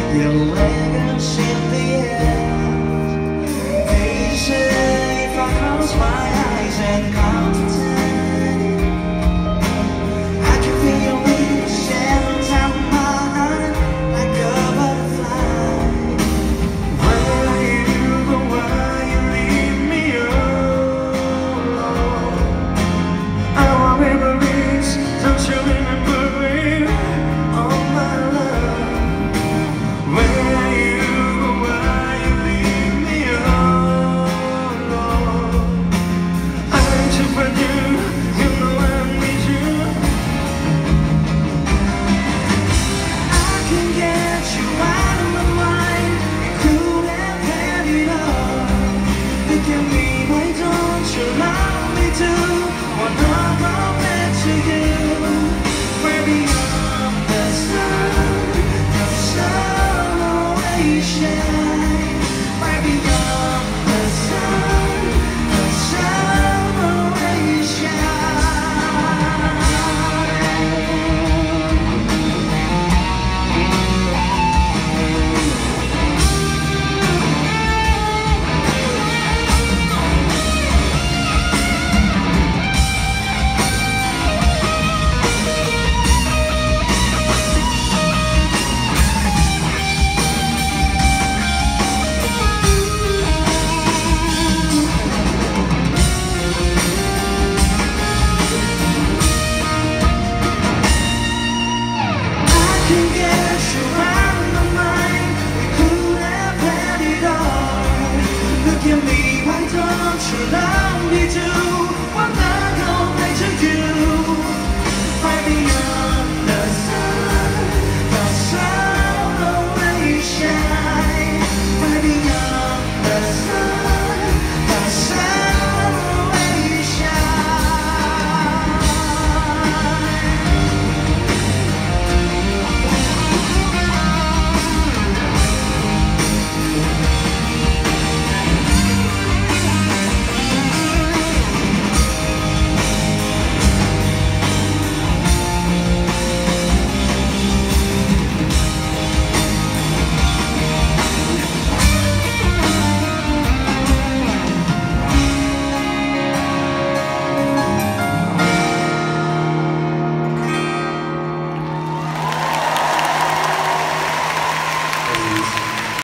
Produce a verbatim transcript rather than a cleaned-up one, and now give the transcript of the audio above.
your legs in the air. Easy if I close my eyes and count to ten. I can feel your wings and down my heart like a butterfly. Where you go, why you leave me alone? Our memories, don't you remember me? Oh my love. Where you go, why you leave me alone? I need you for you, you know I need you. I can get you out of my mind. You could have had it all. Look at me, why don't you love me too? Wanna go back to you. We're beyond the sun, the sun always shines.